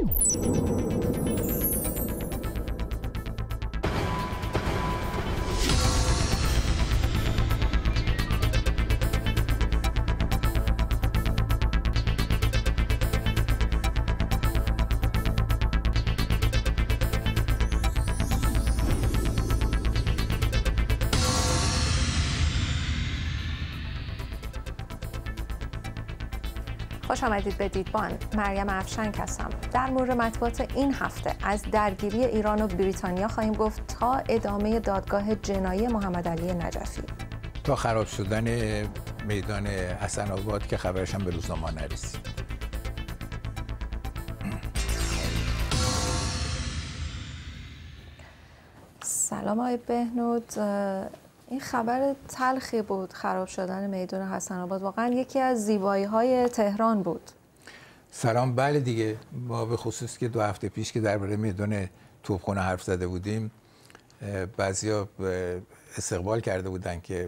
خوش آمدید به دیدبان. مریم افشنگ هستم. در مورد مطبوعات این هفته از درگیری ایران و بریتانیا خواهیم گفت تا ادامه دادگاه جنایی محمد علی نجفی، تا خراب شدن میدان حسن آباد که خبرش هم به روزنامه نرسید. سلام آقای بهنود. این خبر تلخی بود، خراب شدن میدان حسن آباد. واقعا یکی از زیبایی‌های تهران بود. سلام. بله دیگه، ما به خصوص که 2 هفته پیش که درباره میدان توپخانه حرف زده بودیم، بعضیا استقبال کرده بودن که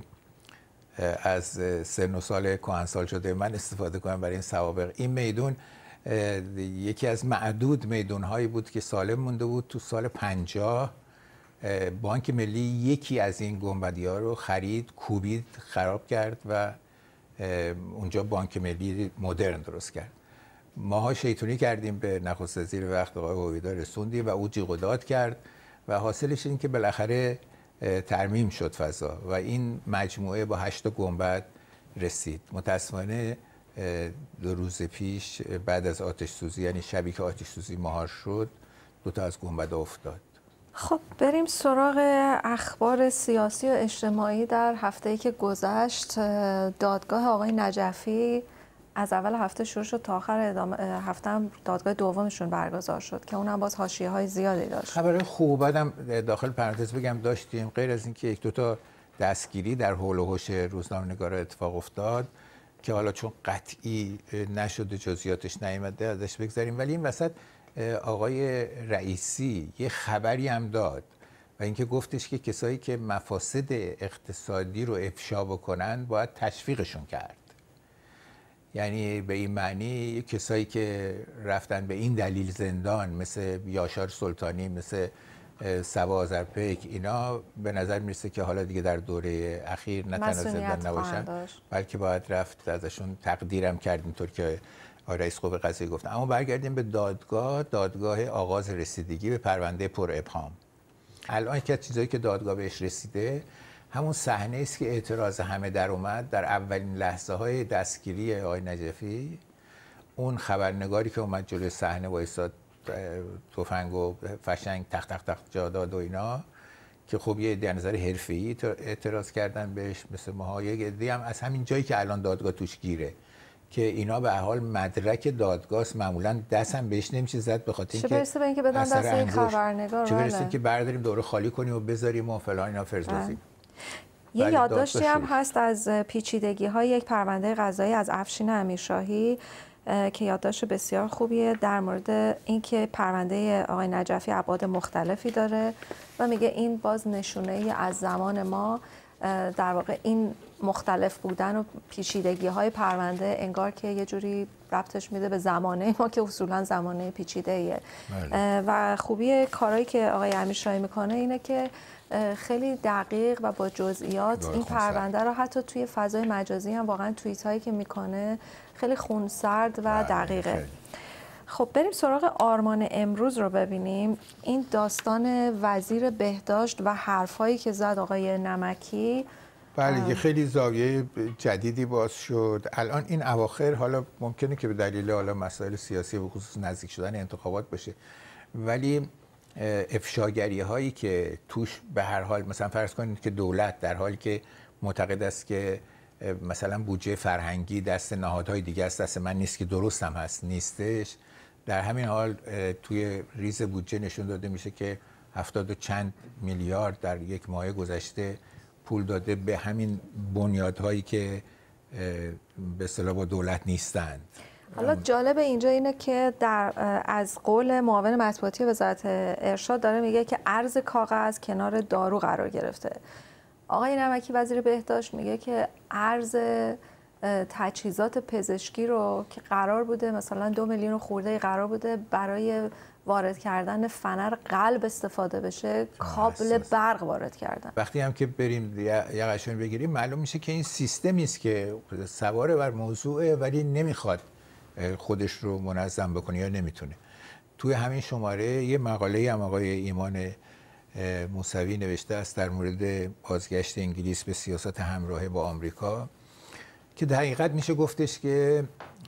از سن و سال کهنسال شده من استفاده کنم برای این سوابق. این میدان یکی از معدود میدان‌هایی بود که سالم مونده بود. تو سال 50 بانک ملی یکی از این گنبدی‌ها رو خرید، کوبید، خراب کرد و اونجا بانک ملی مدرن درست کرد. ماها شیطونی کردیم به نخست وزیر وقت آقای هویدا، رسوندیم و او جیغ و داد کرد و حاصلش این که بالاخره ترمیم شد فضا و این مجموعه با 8 گنبد رسید. متاسفانه 2 روز پیش بعد از آتش سوزی، یعنی شبی که آتش سوزی مهار شد، 2 تا از گنبد افتاد. خب بریم سراغ اخبار سیاسی و اجتماعی. در هفته‌ای که گذشت دادگاه آقای نجفی از اول هفته شروع شد تا آخر هفته هم دادگاه دومشون برگزار شد که اونم باز حاشیه‌های زیادی داشت. خبر خوب بعدم داخل پرانتز بگم داشتیم، غیر از اینکه 1-2 تا دستگیری در حول و حوش روزنامه‌نگارا اتفاق افتاد که حالا چون قطعی نشده جزئیاتش نیامده ازش بگذاریم، ولی این وسط آقای رئیسی یه خبری هم داد و اینکه گفتش که کسایی که مفاسد اقتصادی رو افشا بکنن باید تشویقشون کرد. یعنی به این معنی کسایی که رفتن به این دلیل زندان، مثل یاشار سلطانی، مثل سبا آذرپیک، اینا به نظر میرسه که حالا دیگه در دوره اخیر نه تنها زندان نباشن بلکه باید رفت ازشون تقدیرم کرد، اینطور که آقای رئیس قوه قضاییه گفتن. اما برگردیم به دادگاه آغاز رسیدگی به پرونده پر ابهام. الان که چیزایی که دادگاه بهش رسیده همون صحنه است که اعتراض همه در اومد در اولین لحظه های دستگیری آقای نجفی. اون خبرنگاری که اومد جلوی صحنه وایساد، تفنگ و فشنگ تق تق تق جا داد و اینا، که خب یه در نظر حرفه‌ای اعتراض کردن بهش مثل ما، یه عده‌ای هم از همین جایی که الان دادگاه توش گیره که اینا به حال مدرک دادگاهست، معمولا دست هم بهش نمیشه زد به خاطر اینکه چه برسه به اینکه بدن دست این خبرنگار، چه برسه که برداریم دوره خالی کنیم و بذاریم و فلان اینا فرزوزی. یه یادداشتی هم هست از پیچیدگی‌های یک پرونده قضایی از افشین امیرشاهی که یادداشت بسیار خوبیه در مورد اینکه پرونده آقای نجفی ابعاد مختلفی داره و میگه این باز نشونه از زمان ما، در واقع این مختلف بودن و پیچیدگی‌های پرونده انگار که یه جوری ربطش میده به زمانه ما که اصولا زمانه پیچیده‌ایه. و خوبی کارهایی که آقای امیرشاهی میکنه اینه که خیلی دقیق و با جزئیات این پرونده رو حتی توی فضای مجازی هم واقعا توییت هایی که میکنه خیلی خونسرد و دقیقه. خب بریم سراغ آرمان امروز رو ببینیم. این داستان وزیر بهداشت و حرفایی که زد آقای نمکی، بله، خیلی زاویه جدیدی باز شد. الان این اواخر حالا ممکنه که به دلیل حالا مسائل سیاسی به خصوص نزدیک شدن انتخابات باشه، ولی افشاگری هایی که توش به هر حال، مثلا فرض کنید که دولت در حالی که معتقد است که مثلا بودجه فرهنگی دست نهادهای دیگه است، دست من نیست، که درست هم هست نیستش، در همین حال توی ریز بودجه نشون داده میشه که 70 و چند میلیارد در یک ماه گذشته پول داده به همین بنیادهایی که به اصطلاح با دولت نیستند. حالا جالب اینجا اینه که از قول معاون مطبوعاتی وزارت ارشاد داره میگه که ارز کاغذ کنار دارو قرار گرفته. آقای نمکی وزیر بهداشت میگه که ارز تجهیزات پزشکی رو که قرار بوده مثلا 2 میلیون خورده قرار بوده برای وارد کردن فنر قلب استفاده بشه، کابل برق وارد کردن. وقتی هم که بریم یه قشنگ بگیریم معلوم میشه که این سیستمی است که سواره بر موضوعه ولی نمیخواد خودش رو منظم بکنه یا نمیتونه. توی همین شماره یه مقاله هم آقای ایمان موسوی نوشته است در مورد بازگشت انگلیس به سیاست همراه با آمریکا که در حقیقت میشه گفتش که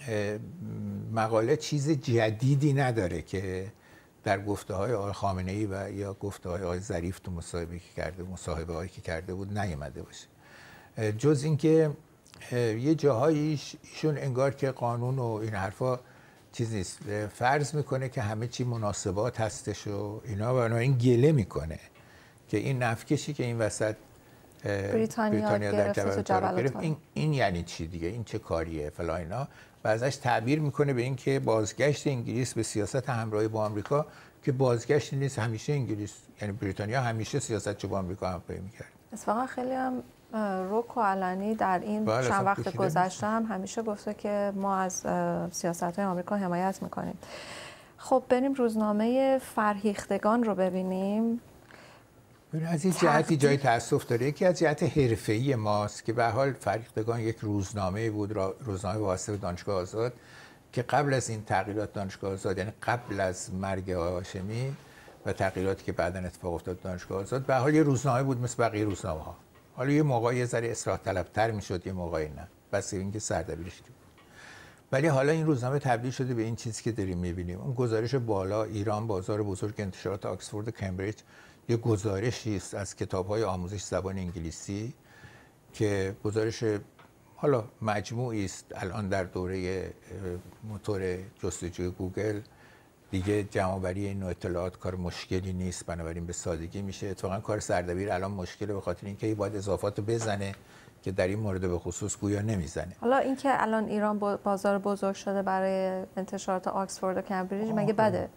مقاله چیز جدیدی نداره که در گفته‌های آقای خامنه‌ای و یا گفته‌های آقای ظریف تو مصاحبه‌هایی که کرده بود نیامده باشه، جز اینکه یه جاهاییش ایشون انگار که قانون و این حرفا چیز نیست، فرض میکنه که همه چی مناسبات هستش و اینا، و این گله میکنه که این نفکشی که این وسط بریتانیا در جبل گرفت این یعنی چی دیگه، این چه کاریه فلان اینا، و ازش تعبیر میکنه به این که بازگشت انگلیس به سیاست همراهی با آمریکا که بازگشت نیست، همیشه انگلیس یعنی بریتانیا همیشه سیاست با آمریکا همراهی میکرد. اتفاقا خیلی هم رک و علنی در این چند وقت گذشته هم همیشه گفته که ما از سیاست‌های آمریکا حمایت میکنیم. خب بریم روزنامه فرهیختگان رو ببینیم. از این جهتی جای تأسف داره، یکی از جهت حرفه‌ای ماست که به حال فرهیختگان یک روزنامه بود، روزنامه واسطه دانشگاه آزاد که قبل از این تغییرات دانشگاه آزاد، یعنی قبل از مرگ آقای هاشمی و تغییراتی که بعداً اتفاق افتاد دانشگاه آزاد، به حال یه روزنامه بود مثل بقیه روزنامه‌ها. حالا یه موقعی یه ذره اصلاح طلب‌تر میشد، یه موقعی نه، بس اینکه سردبیرش بود. ولی حالا این روزنامه تبدیل شده به این چیزی که داریم می‌بینیم. اون گزارش بالا ایران بازار بزرگ انتشارات آکسفورد و کمبریج یه گزارشی است از کتاب‌های آموزش زبان انگلیسی که گزارش حالا مجموعی است. الان در دوره موتور جستجوی گوگل دیگه جمع‌آوری این نوع اطلاعات کار مشکلی نیست، بنابراین به سادگی میشه. اتفاقا کار سردبیر الان مشکله به خاطر اینکه باید اضافات رو بزنه که در این مورد به خصوص گویا نمیزنه. حالا اینکه الان ایران بازار بزرگ شده برای انتشارات آکسفورد و کمبریج مگه بده؟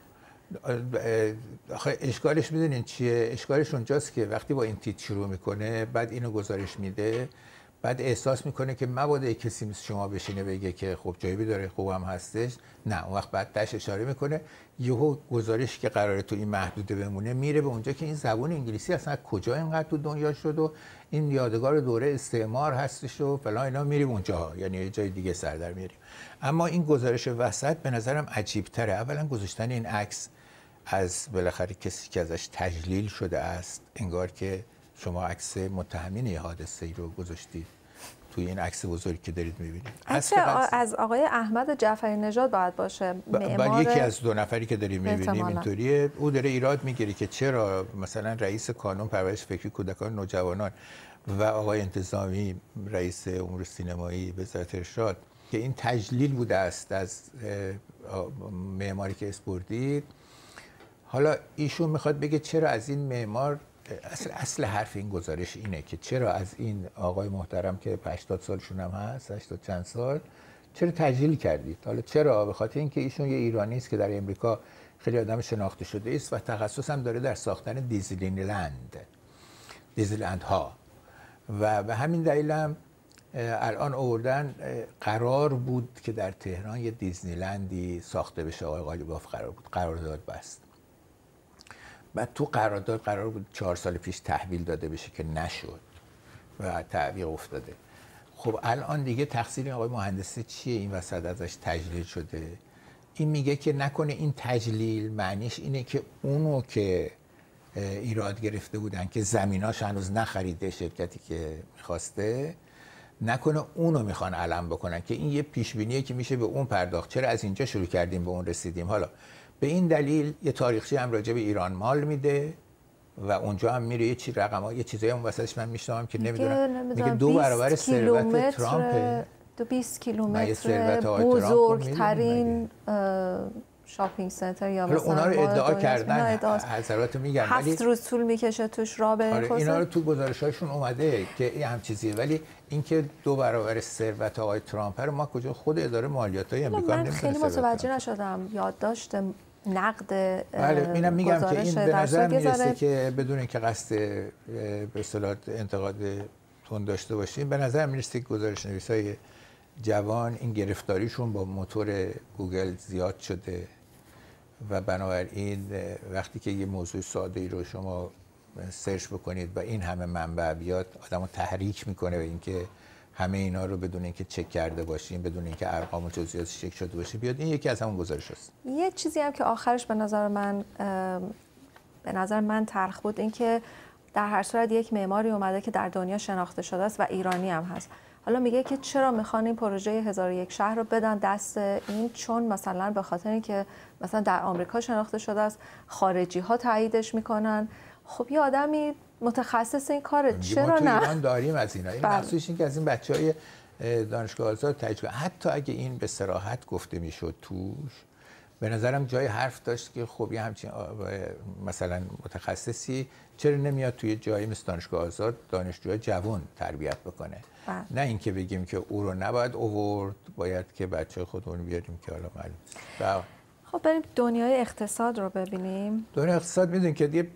اشکالش میدونین چیه؟ اشکالش اونجاست که وقتی با این تیتر شروع میکنه بعد اینو گزارش میده، بعد احساس میکنه که مبادا کسی مثل شما بشینه بگه که خب جایبی داره، خوبم هستش، نه، اون وقت بعد تاش اشاره میکنه یهو گزارشی که قراره تو این محدوده بمونه میره به اونجا که این زبان انگلیسی اصلا کجا اینقدر تو دنیا شد و این یادگار دوره استعمار هستش و فلان اینا، میریم اونجا، یعنی یه جای دیگه سر در میاریم. اما این گزارش وسط به نظرم عجیب تره. اولا گذاشتن این عکس از بالاخره کسی که ازش تجلیل شده است، انگار که شما عکس متهمین یه حادثه ای رو گذاشتید توی این عکس بزرگی که دارید می‌بینید. عکس از آقای احمد جعفری نژاد باید باشه، معمار یکی از دو نفری که داریم می‌بینیم اینطوریه. او داره ایراد میگیره که چرا مثلا رئیس کانون پرورش فکری کودکان نوجوانان و آقای انتظامی رئیس امور سینمایی وزارت ارشاد که این تجلیل بوده است از معماری که اسپوردید، حالا ایشون میخواد بگه چرا از این معمار، اصل حرف این گزارش اینه که چرا از این آقای محترم که 80 سالشون هم هست، 80 چند سال، چرا تجلیل کردید؟ حالا چرا؟ به خاطر اینکه ایشون یه ایرانی است که در امریکا خیلی آدم شناخته شده است و تخصص هم داره در ساختن دیزنیلند ها، و به همین دلیل هم الان آوردن قرار بود که در تهران یه دیزنیلندی ساخته بشه. آقای قالیباف قرارداد بست. بعد تو قرارداد قرار بود 4 سال پیش تحویل داده بشه که نشد و تعویق افتاده. خب الان دیگه تقصیر آقای مهندسی چیه این وسط ازش تجلیل شده؟ این میگه که نکنه این تجلیل معنیش اینه که اونو که ایراد گرفته بودن که زمیناش هنوز نخریده شرکتی که میخواسته، نکنه اونو میخوان علم بکنن که این یه پیشبینیه که میشه به اون پرداخت. چرا از اینجا شروع کردیم به اون رسیدیم؟ حالا به این دلیل یه تاریخچه هم راجع به ایران مال میده و اونجا هم میره یه چی رقم‌ها، یه چیزایی اون وسطش من میشنوم که نمیدونم، میگه 2 برابر ثروت ترامپ، 20 کیلومتر بزرگترین شاپینگ سنتر یا مثلا اونا رو ادعا کردن، حضرات میگن 7 روز طول میکشه توش راه بره. اینا رو تو گزارش‌هاشون اومده که این هم چیزیه، ولی اینکه 2 برابر ثروت آقای ترامپ رو ما کجا خود اداره مالیات‌های آمریکا من خیلی متوجه نشدم. یادداشت نقد بله، اینم میگم که این به نظر میرسه که بدون اینکه قصد به اصطلاح انتقاد تون داشته باشیم، به نظر میرسه که گزارش‌نویسای جوان این گرفتاریشون با موتور گوگل زیاد شده و بنابراین وقتی که یه موضوع ساده ای رو شما سرچ بکنید و این همه منبع بیاد، آدمو تحریک میکنه به اینکه همه اینا رو بدون اینکه چک کرده باشیم، بدون اینکه ارقام و جزئیاتش چک شده باشه بیاد. این یکی از همون گزارشاست. یه چیزی هم که آخرش به نظر من تلخ بود، این که در هر صورت یک معماری اومده که در دنیا شناخته شده است و ایرانی هم هست. حالا میگه که چرا میخوان این پروژه 1001 شهر رو بدن دست این، چون مثلا به خاطر اینکه مثلا در آمریکا شناخته شده است، خارجی ها تاییدش میکنن. خب یه آدمی متخصص این کاره، چرا نه؟ ما تو ایران داریم از اینا. این مخصوص این که از این بچهای دانشگاه آزاد تجربه، حتی اگه این به صراحت گفته میشد توش، به نظرم جای حرف داشت که خب یه همچین مثلا متخصصی چرا نمیاد توی جایی مثل دانشگاه آزاد دانشجوهای جوان تربیت بکنه. نه اینکه بگیم که او رو نباید آورد، باید که بچه خودمون بیاریم که حالا معلوم. خب بریم دنیای اقتصاد رو ببینیم. دنیای اقتصاد میدونید که دیگه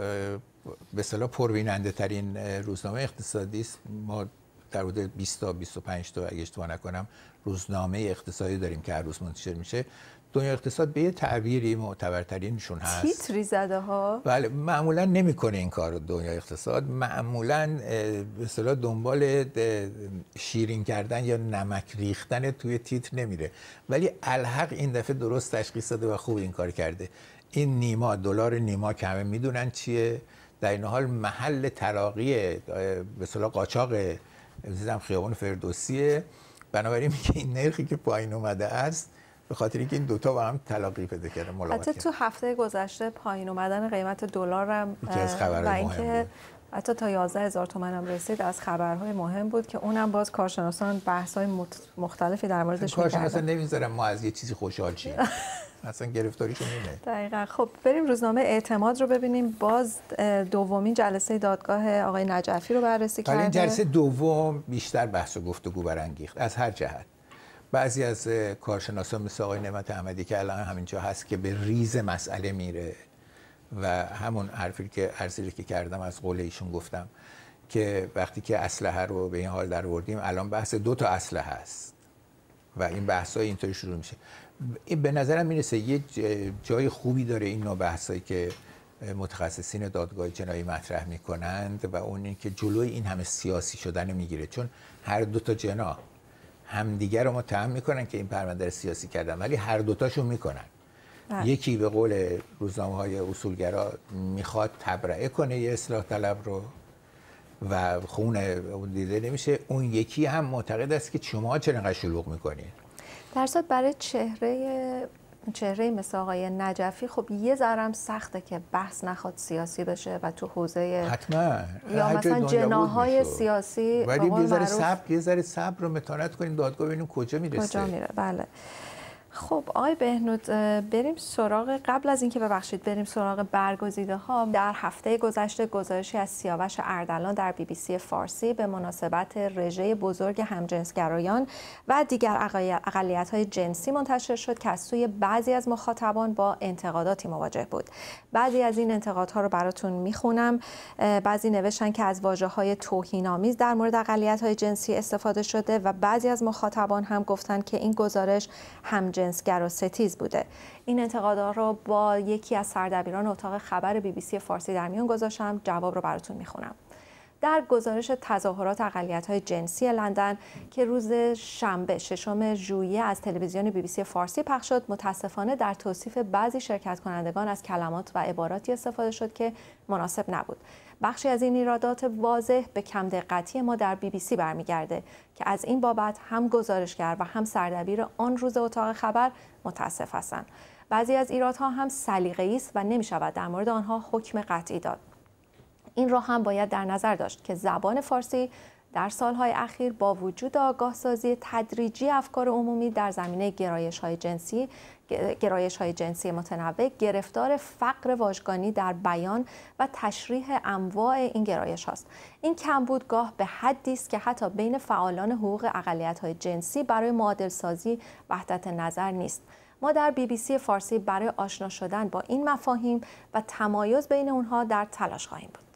به اصطلاح پربیننده ترین روزنامه اقتصادی است. ما در حدود 20 تا 25 تا اگه اشتباه نکنم روزنامه اقتصادی داریم که هر روز منتشر میشه. دنیای اقتصاد به یه تعبیری معتبرترینشون هست. تیتری زده ها. بله، معمولا نمیکنه این کارو دنیای اقتصاد. معمولا به اصطلاح دنبال شیرین کردن یا نمک ریختن توی تیتر نمیره، ولی الحق این دفعه درست تشخیص داده و خوب این کار کرده. این نیما، دلار نیما که همه میدونن چیه، در این حال محل تلاقی به اصطلاح قاچاق خیابان فردوسیه. بنابراین میگه این نرخی که پایین اومده است به خاطر اینکه این دوتا با هم تلاقی پیدا کردن، ملاقات کردن. حتی تو هفته گذشته پایین اومدن قیمت دلار هم و اینکه حتی تا 11,000 تومان هم رسید، از خبرهای مهم بود که اونم باز کارشناسان بحث‌های مختلفی در موردش می‌کردن. کارشناسان نمیذارن ما از یه چیزی خوشحال شیم. اصلا گرفتاریشون اینه. دقیقاً. خب بریم روزنامه اعتماد رو ببینیم. باز دومین جلسه دادگاه آقای نجفی رو بررسی کرده. این جلسه دوم بیشتر بحث و گفتگو برانگیخت از هر جهت. بعضی از کارشناسان مثل آقای نعمت احمدی که الان همینجا هست که به ریز مسئله میره و همون حرفی که عرضی که کردم از قول ایشون گفتم که وقتی که اسلحه رو به این حال در آوردیم، الان بحث 2 تا اسلحه هست و این بحث‌ها اینطوری شروع میشه. این به نظرم میرسه یه جای خوبی داره این نوع بحثایی که متخصصین دادگاه جنایی مطرح میکنند و اون این که جلوی این همه سیاسی شدن میگیره، چون هر 2 تا جناح همدیگر رو متهم میکنن که این پرونده رو سیاسی کردن، ولی هر دوتاشون میکنن. یکی به قول روزنامه‌های اصولگرا میخواد تبرئه کنه یه اصلاح طلب رو و خون اون دیده نمیشه، اون یکی هم معتقد است که شما چرا انقدر شلوغ میکنید. در صورت برای چهره مثل آقای نجفی خب یه ذرم سخته که بحث نخواد سیاسی بشه و تو حوزه حتما یا مثلا جناح‌های سیاسی، ولی یه ذره صبر رو متانت کنیم، دادگاه ببینیم کجا میره. بله. خب آقای بهنود، بریم سراغ قبل از اینکه بریم سراغ برگزیده ها. در هفته گذشته گزارشی از سیاوش اردلان در BBC فارسی به مناسبت رژه بزرگ همجنسگرایان و دیگر اقلیت‌های جنسی منتشر شد که از سوی بعضی از مخاطبان با انتقاداتی مواجه بود. بعضی از این انتقادها رو براتون میخونم. بعضی نوشتن که از واژه‌های توهین‌آمیز در مورد اقلیت‌های جنسی استفاده شده و بعضی از مخاطبان هم گفتن که این گزارش جنسگر و ستیز بوده. این انتقادها رو با یکی از سردبیران اتاق خبر BBC فارسی در میان گذاشتم. جواب رو براتون میخونم. در گزارش تظاهرات اقلیت‌های جنسی لندن که روز شنبه 6 ژوئیه از تلویزیون BBC فارسی پخش شد، متاسفانه در توصیف بعضی شرکت کنندگان از کلمات و عباراتی استفاده شد که مناسب نبود. بخشی از این ایرادات واضح به کم دقتی ما در BBC برمیگرده که از این بابت هم گزارشگر و هم سردبیر آن روز اتاق خبر متاسف هستند. بعضی از ایرادها هم سلیقه‌ای است و نمی‌شود در مورد آنها حکم قطعی داد. این را هم باید در نظر داشت که زبان فارسی در سالهای اخیر با وجود آگاهسازی تدریجی افکار عمومی در زمینه گرایش‌های جنسی متنوع، گرفتار فقر واژگانی در بیان و تشریح انواع این گرایش هاست. این کمبود گاه به حدی است که حتی بین فعالان حقوق اقلیت‌های جنسی برای معادل‌سازی وحدت نظر نیست. ما در BBC فارسی برای آشنا شدن با این مفاهیم و تمایز بین اونها در تلاش خواهیم بود.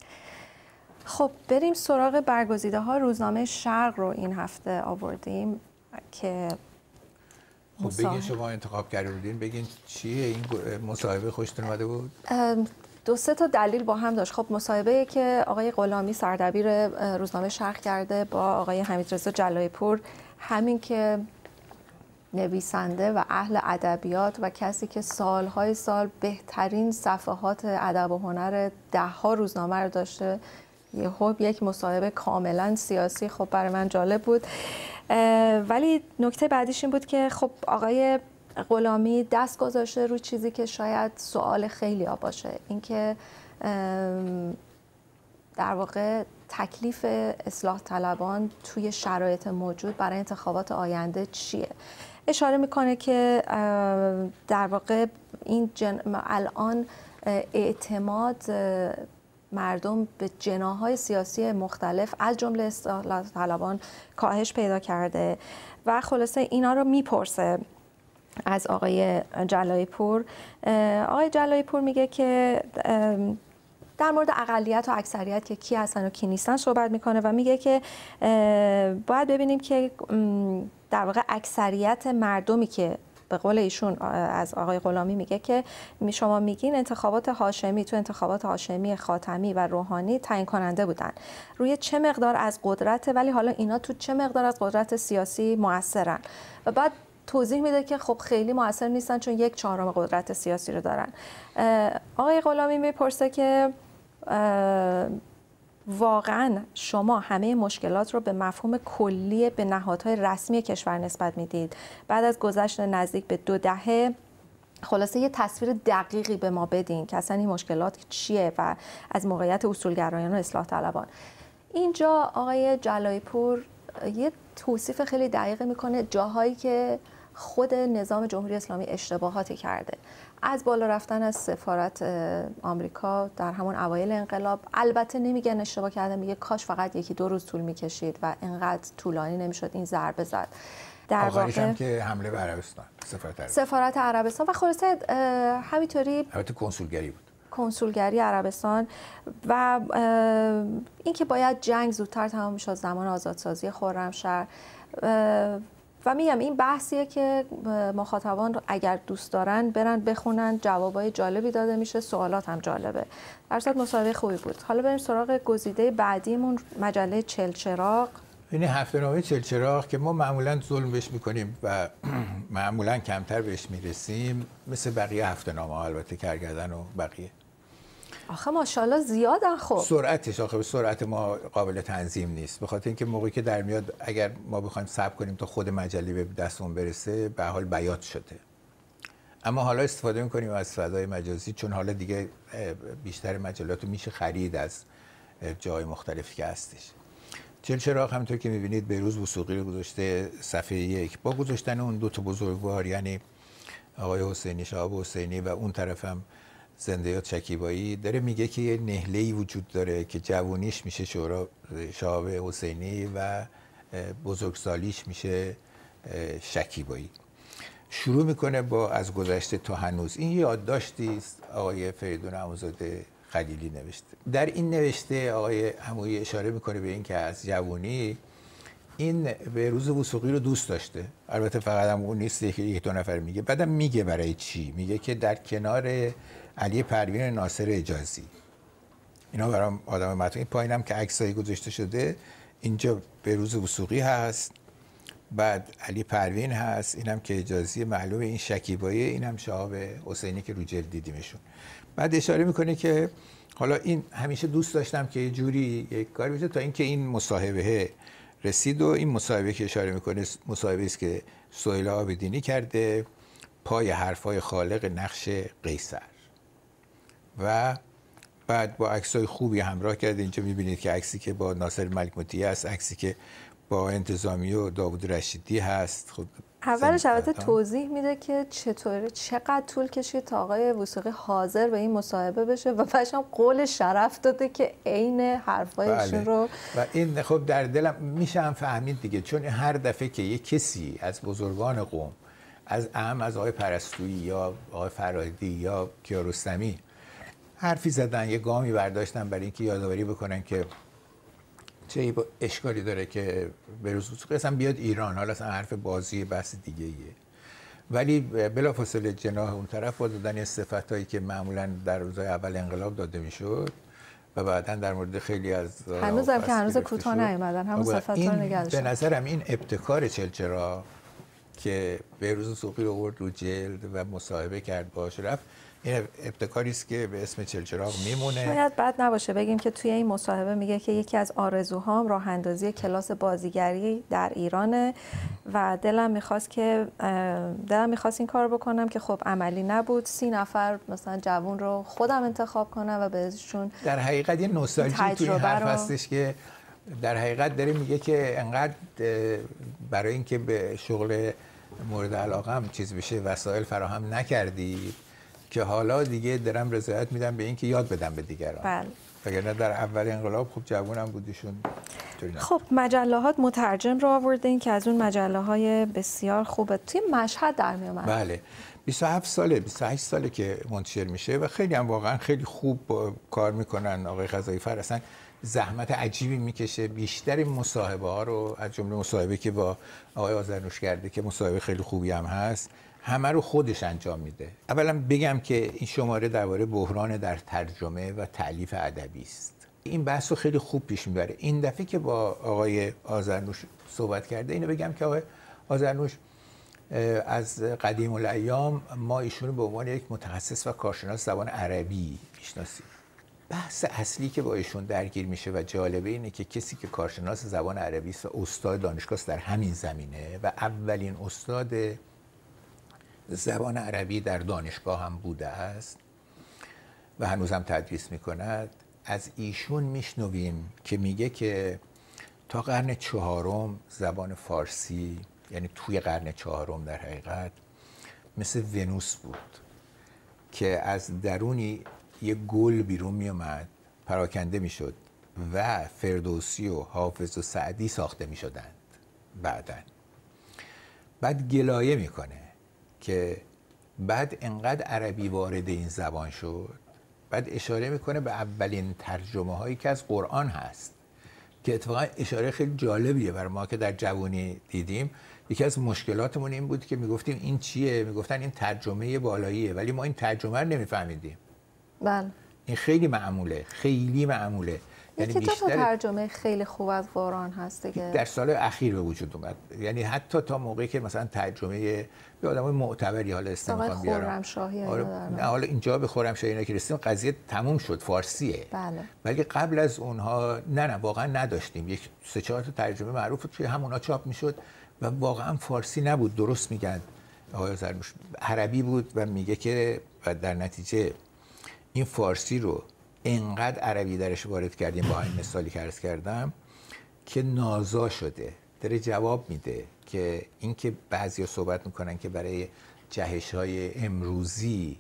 خب بریم سراغ برگزیده ها. روزنامه شرق رو این هفته آوردیم. که خب بگین شما انتخاب کرده بودین، بگین چیه این مصاحبه خوشتون اومده بود؟ دو سه تا دلیل با هم داشت. خب مصاحبه که آقای غلامی سردبیر روزنامه شرق کرده با آقای حمیدرضا جلایی پور، همین که نویسنده و اهل ادبیات و کسی که سالهای سال بهترین صفحات ادب و هنر 10 روزنامه رو داشته، یک مصاحبه کاملا سیاسی، خب برای من جالب بود. ولی نکته بعدیش این بود که خب آقای غلامی دست گذاشته روی چیزی که شاید سوال خیلی ها باشه، اینکه در واقع تکلیف اصلاح طلبان توی شرایط موجود برای انتخابات آینده چیه. اشاره میکنه که در واقع این الان اعتماد مردم به جناح‌های سیاسی مختلف از جمله اصلاح طلبان کاهش پیدا کرده و خلاصه اینا رو میپرسه از آقای جلایی پور. آقای جلایی پور میگه که در مورد اقلیت و اکثریت که کی هستن و کی نیستن صحبت میکنه و میگه که باید ببینیم که در واقع اکثریت مردمی که به قول ایشون از آقای غلامی میگه که شما میگین انتخابات هاشمی، تو انتخابات هاشمی، خاتمی و روحانی تعیین کننده بودن روی چه مقدار از قدرت، ولی حالا اینا تو چه مقدار از قدرت سیاسی موثرن و بعد توضیح میده که خب خیلی موثر نیستن چون 1/4 قدرت سیاسی رو دارن. آقای غلامی میپرسه که واقعا شما همه مشکلات رو به مفهوم کلی به نهادهای رسمی کشور نسبت میدید؟ بعد از گذشت نزدیک به 2 دهه خلاصه یه تصویر دقیقی به ما بدین که اصلا این مشکلات چیه و از موقعیت اصولگرایان و اصلاح طلبان. اینجا آقای جلایی پور یه توصیف خیلی دقیق میکنه جاهایی که خود نظام جمهوری اسلامی اشتباهاتی کرده، از بالا رفتن از سفارت آمریکا در همون اوایل انقلاب. البته نمیگن اشتباه کرده، میگه کاش فقط 1-2 روز طول میکشید و اینقدر طولانی نمیشد این ضربه زد. در واقع هم که حمله به عربستان، سفارت عربستان و خلاصه همینطوری البته کنسولگری بود، کنسولگری عربستان و اینکه باید جنگ زودتر تمام میشد، زمان آزادسازی خرمشهر. و میگم این بحثیه که مخاطبان اگر دوست دارن برن بخونن، جوابای جالبی داده میشه، سوالات هم جالبه. در صورت مصاحبه خوبی بود. حالا بریم سراغ گزیده بعدیمون، مجله چلچراغ. این هفته‌نامه چلچراغ که ما معمولا ظلم بهش میکنیم و معمولا کمتر بهش میرسیم، مثل بقیه هفته‌نامه‌ها البته، کارگردان و بقیه. آخه ماشاءالله زیادن. خب سرعتش آخه به سرعت ما قابل تنظیم نیست، به خاطر اینکه موقعی که در میاد اگر ما بخوایم صبر کنیم تا خود مجله به دستمون برسه به حال بیات شده. اما حالا استفاده میکنیم از فضای مجازی، چون حالا دیگه بیشتر مجلات رو میشه خرید از جای مختلفی که هستش. چلچراغ همونطور که میبینید بهروز وثوقی رو گذاشته صفحه 1 با گذاشتن اون 2 تا بزرگوار، یعنی آقای حسینی، شهاب حسینی و اون طرفم زندیات شکیبایی، داره میگه که یه نهله‌ای وجود داره که جوونیش میشه شهاب حسینی و بزرگسالیش میشه شکیبایی. شروع میکنه با از گذشته تا هنوز. این یادداشتی است آقای فریدون عموزاده خلیلی نوشته. در این نوشته آقای عمویی اشاره میکنه به این که از جوونی این بهروز وثوقی رو دوست داشته. البته فقط هم اون نیست که 1-2 نفر میگه، بعدم میگه برای چی. میگه که در کنار علی پروین ناصر اجازی، اینا برام آدم مطمئن. این پایینم که عکسایی گذاشته شده، اینجا بهروز وثوقی هست، بعد علی پروین هست، اینم که اجازی معلومه، این شکیبایی، اینم شهاب حسینی که رو جلد دیدیمشون. بعد اشاره میکنه که حالا این همیشه دوست داشتم که یه جوری یک کاری بشه، تا اینکه این مصاحبه رسید. و این مصاحبه که اشاره میکنه مصاحبه است که سهیل عابدینی کرده پای حرفای خالق نقش قیصر، و بعد با عکسای خوبی همراه کرده. اینجا میبینید که عکسی که با ناصر ملک مطیع است، عکسی که با انتظامی و داوود رشیدی هست. خب اولش البته توضیح میده که چقدر طول کشید تا آقای وثوقی حاضر به این مصاحبه بشه و بعدش هم قول شرف داده که عین حرفایشون رو. و این خب در دلم میشه هم فهمید دیگه، چون هر دفعه که یک کسی از بزرگان قوم، از آقای پرستویی یا آقای فرهادی یا کیارستمی حرفی زدن، یه گامی برداشتن برای اینکه یادآوری بکنن که چه اشکالی داره که بهروز وثوقی اصلا بیاد ایران؟ حالا اصلا حرف بازی بحث دیگه ایه، ولی بلافاصله جناح اون طرف با دادن صفتایی که معمولا در روزهای اول انقلاب داده میشد و بعداً در مورد خیلی از هنوزم که هنوز کوتاه نیومدن همون صفات رو نگه داشتن. به نظرم این ابتکار چلچراغ که بهروز وثوقی رو آورد رو جلد و مصاحبه کرد باهاش رفت، این ابتکاری است که به اسم چلچراغ میمونه. شاید بد نباشه بگیم که توی این مصاحبه میگه که یکی از آرزوهام راه اندازی کلاس بازیگری در ایرانه و دلم میخواست این کار بکنم که خب عملی نبود. 30 نفر مثلا جوون رو خودم انتخاب کنم و بهشون در حقیقت یه نوستالژی توی حرف هستش که در حقیقت داره میگه که انقدر برای اینکه به شغل مورد علاقه هم چیز بشه وسایل فراهم نکردی که حالا دیگه دارم رضایت میدم به این که یاد بدم به دیگران. بله. وگرنه در اول انقلاب خب جوونم بودیشون. خب مجله‌هات مترجم رو آوردین که از اون مجله‌های بسیار خوبه توی مشهد در میومد. بله 28 ساله که منتشر میشه و خیلی هم واقعا خیلی خوب کار میکنن. آقای قضایی‌فر اصلا زحمت عجیبی میکشه. بیشتر مصاحبه ها رو از جمله مصاحبه که با آقای آذرنوش کرده که مصاحبه خیلی خوبی هم هست، همه رو خودش انجام میده. اولا بگم که این شماره درباره بحران در ترجمه و تألیف ادبی است. این بحث رو خیلی خوب پیش میبره. این دفعه که با آقای آذرنوش صحبت کرده، اینو بگم که آقای آذرنوش از قدیم الایام ما ایشونو به عنوان یک متخصص و کارشناس زبان عربی میشناسیم. بحث اصلی که با ایشون درگیر میشه و جالبه اینه که کسی که کارشناس زبان عربی است و استاد دانشگاه است در همین زمینه و اولین استاد زبان عربی در دانشگاه هم بوده است و هنوزم تدریس میکند، از ایشون میشنویم که میگه که تا قرن 4 زبان فارسی، یعنی توی قرن 4 در حقیقت مثل ونوس بود که از درونی یه گل بیرون می اومد، پراکنده می شد و فردوسی و حافظ و سعدی ساخته می شدند. بعد گلایه میکنه که بعد انقدر عربی وارد این زبان شد، بعد اشاره میکنه به اولین ترجمه هایی که از قرآن هست که اتفاقا اشاره خیلی جالبیه برای ما که در جوانی دیدیم. یکی از مشکلاتمون این بود که میگفتیم این چیه؟ میگفتن این ترجمه بالاییه، ولی ما این ترجمه رو نمیفهمیدیم. بله. این خیلی معموله، خیلی معموله. یعنی دو تا ترجمه خیلی خوب از قرآن هست دیگه در سال اخیر به وجود اومد. یعنی حتی تا موقعی که مثلا ترجمه به آدمای معتبری حالا استفاده بیارم. خرمشاهی نه حالا اینجا به خرمشاهی اینا که رسیدیم قضیه تموم شد، فارسیه. بله. ولی قبل از اونها نه واقعا نداشتیم. یک 3-4 تا ترجمه معروف توی همونا چاپ میشد و واقعا فارسی نبود. درست میگن آقای آذرنوش، عربی بود و میگه که و در نتیجه این فارسی رو اینقدر عربی درش وارد کردیم با این مثالی که عرض کردم که نازا شده. داره جواب میده که اینکه بعضیا صحبت میکنن که برای جهش‌های امروزی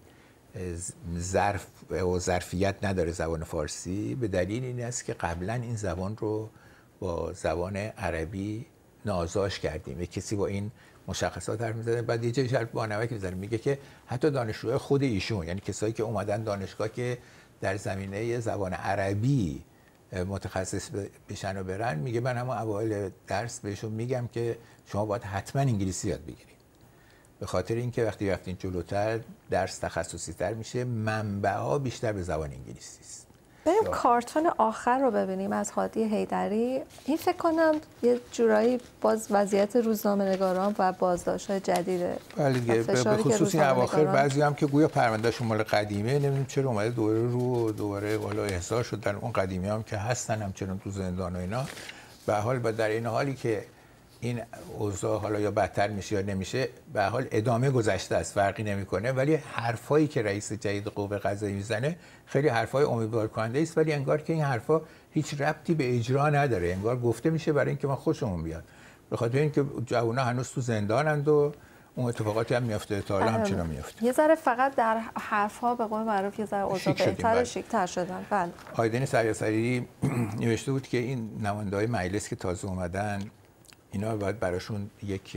ظرف و ظرفیت نداره زبان فارسی، به دلیل این است که قبلا این زبان رو با زبان عربی نازاش کردیم. کسی با این مشخصات حرف میزنه، بعد یه جایی حرف بانمک میزنه، میگه که حتی دانشجوهای خود ایشون، یعنی کسایی که اومدن دانشگاه که در زمینه زبان عربی متخصص بشن و برن، میگه من همون اوایل درس بهشون میگم که شما باید حتما انگلیسی یاد بگیرید، به خاطر اینکه وقتی رفتین جلوتر درس تخصصی تر میشه، منبع‌ها بیشتر به زبان انگلیسی است. بریم کارتون آخر رو ببینیم از هادی حیدری. این فکر کنم یه جورایی باز وضعیت روزنامه‌نگاران و بازداشت‌های جدیده. بله دیگه، به خصوص این اواخر بعضی هم که گویا پروندهشون مال قدیمه، نمیدونم چرا اومده دوباره بالا احضار شد. در اون قدیمی هم که هستن همچنان تو زندان و اینا. به هر حال در این حالی که این اوضاع حالا یا بدتر میشه یا نمیشه، به هر حال ادامه گذشته است، فرقی نمیکنه. ولی حرفایی که رئیس جدید قوه قضاییه میزنه خیلی حرفای امیدوار کننده است، ولی انگار که این حرفا هیچ ربطی به اجرا نداره، انگار گفته میشه برای اینکه ما خوشمون بیاد، به خاطر اینکه جوونا هنوز تو زندانند و اون اتفاقاتی هم میفته، تا حالا همچنان میفته. یه ذره فقط در حرف‌ها به قول معروف یه ذره اوضاع بهتر و شیک‌تر شدن. بله. آیدین سریع‌سری نوشته بود که این نماینده‌های مجلس که تازه اومدن، اینا باید براشون یک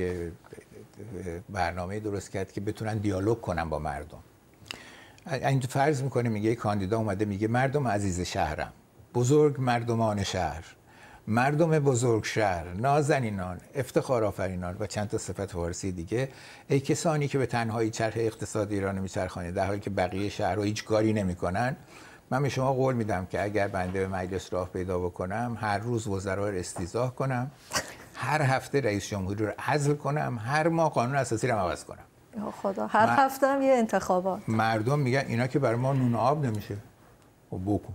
برنامه درست کرد که بتونن دیالوگ کنن با مردم. این فرض میکنه، میگه یک کاندیدا اومده میگه مردم عزیز شهرم، بزرگ مردمان شهر، مردم بزرگشهر، نازنینان، افتخار آفرینان و چند تا صفت فارسی دیگه، ای کسانی که به تنهایی چرخ اقتصاد ایران میچرخانید در حالی که بقیه شهرها هیچ کاری نمیکنن، من به شما قول میدم که اگر بنده به مجلس راه پیدا بکنم، هر روز وزرا رو استیضاح کنم، هر هفته رئیس جمهوری رو عزل کنم، هر ماه قانون اساسی رو عوض کنم. یا خدا، هر هفته هم یه انتخابات. مردم میگن اینا که برای ما نون آب نمیشه. خب بکن.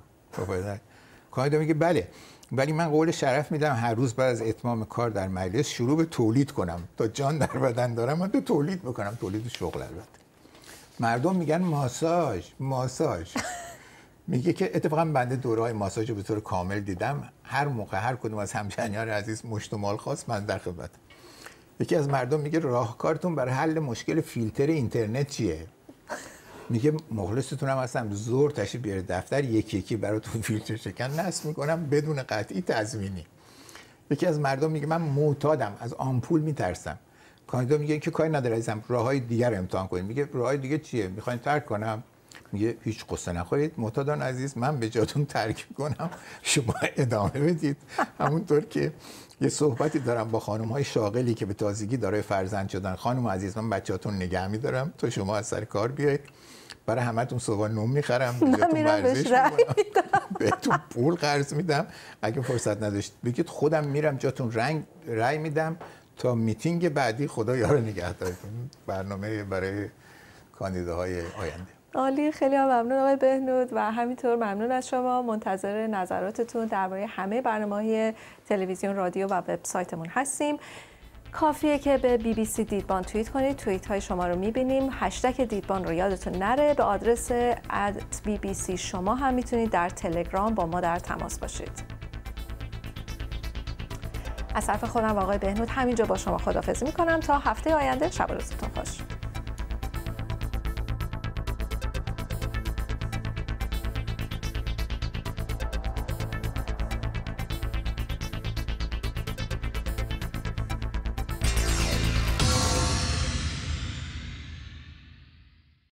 کاندیدا میگه بله، ولی من قول شرف میدم هر روز بعد از اتمام کار در مجلس شروع به تولید کنم. تا جان در بدن دارم من تو تولید بکنم، تولید شغل البته. مردم میگن ماساژ. میگه که اتفاقا بنده دوره‌های ماساژ رو به طور کامل دیدم. هر موقع هر کدوم از همشهریان عزیز مشت و مال خواست من در خدمت. یکی از مردم میگه راهکارتون برای حل مشکل فیلتر اینترنت چیه؟ میگه مخلصتونم هستم، زور تشریف بیاره دفتر، یکی یکی براتون فیلتر شکن نصب میکنم بدون قطعی تضمینی. یکی از مردم میگه من معتادم، از آمپول میترسم. کاندیدا میگه که کاری نداره عزیزم، راههای دیگر رو امتحان کنید. میگه راههای دیگه چیه؟ میخواین ترک کنم؟ میگه هیچ قصه نخورید معتادان عزیز، من به جاتون ترک کنم، شما ادامه بدید. همونطور که یه صحبتی دارم با خانم‌های شاغلی که به تازگی دارای فرزند شدن، خانم عزیز من بچه‌تون نگه می‌دارم تا شما از سر کار بیایید، برای همتون صبح نون می‌خرم، بهتون ورزش می‌کنم، بهتون پول قرض میدم، اگه فرصت نداشتید بگید خودم میرم جاتون رای میدم تا میتینگ بعدی. خدا یار نگهدارتون. برنامه برای کاندیداهای آینده. عالی، خیلی ممنون آقای بهنود و همینطور ممنون از شما. منتظر نظراتتون درباره همه برنامه‌های تلویزیون، رادیو و وبسایتمون هستیم. کافیه که به BBC دیدبان توییت کنید، توییت های شما رو می‌بینیم. هشتگ دیدبان رو یادتون نره. به آدرس @BBC شما هم میتونید در تلگرام با ما در تماس باشید. از طرف خودم و آقای بهنود همینجا با شما خداحافظی می‌کنم تا هفته آینده. شب و روزتون خوش.